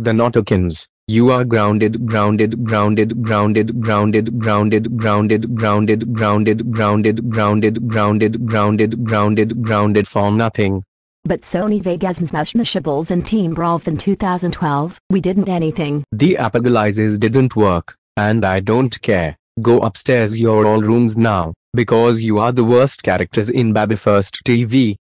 the Notekins. You are grounded, grounded, grounded, grounded, grounded, grounded, grounded, grounded, grounded, grounded, grounded, grounded, grounded, grounded, grounded for nothing. But Sony Vegas smashables and Team Brawl in 2012, we didn't anything. The apologies didn't work, and I don't care. Go upstairs your all rooms now, because you are the worst characters in BabyfirstTV.